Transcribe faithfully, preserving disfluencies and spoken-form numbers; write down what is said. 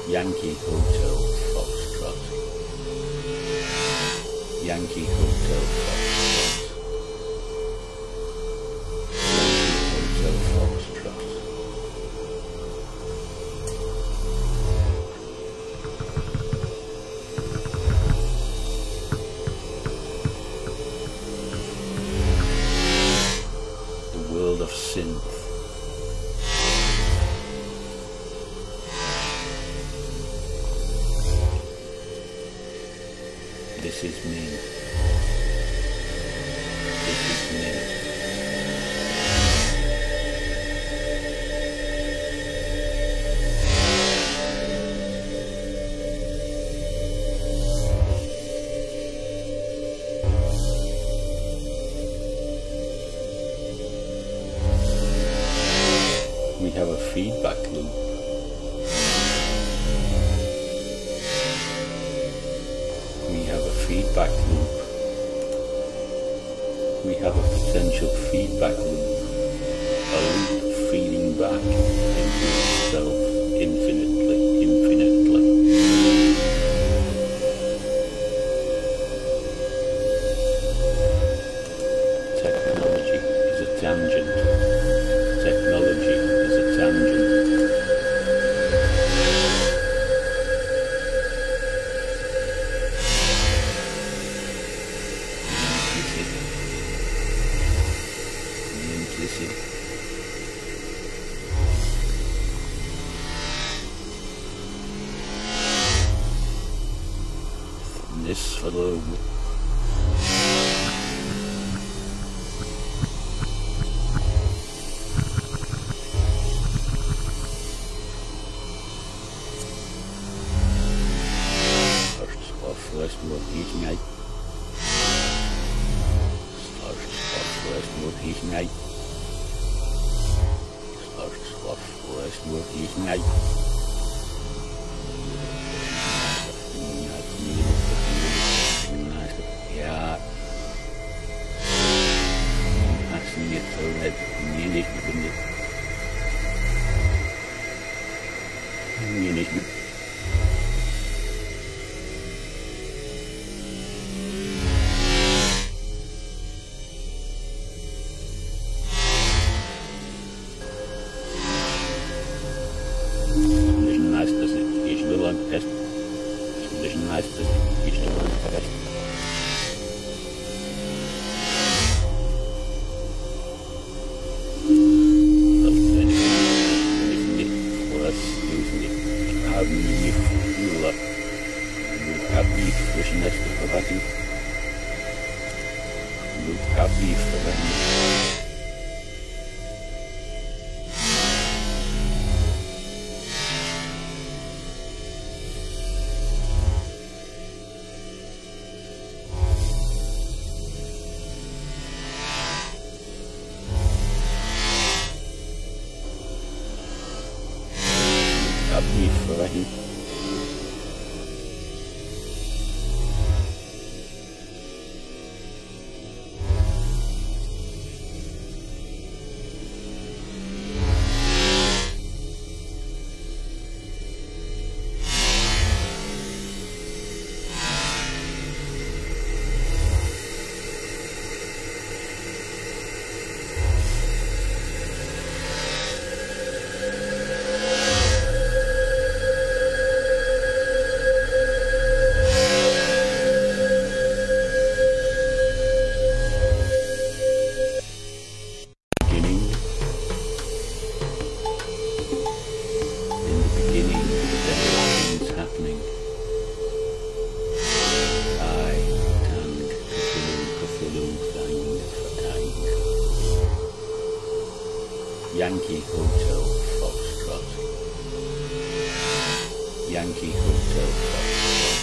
Yankee Hotel Foxtrot, Yankee Hotel Foxtrot, Yankee Hotel Foxtrot. The world of synth. This is me. This is me. We have a feedback loop. Feedback loop. We have a potential feedback loop, a loop feeding back into itself infinitely, infinitely. Technology is a tangent. Technology is a tangent. This fellow. Starts off first more heating out. Starts off first more heating out. Starts off first more heating out. Ja, hast du mir so nicht, mir nicht gefunden. Mir nicht gefunden. Ich weiß, dass ich will ein Test. Ich weiß, dass ich will ein Test. Yankee Hotel Foxtrot, Yankee Hotel Foxtrot.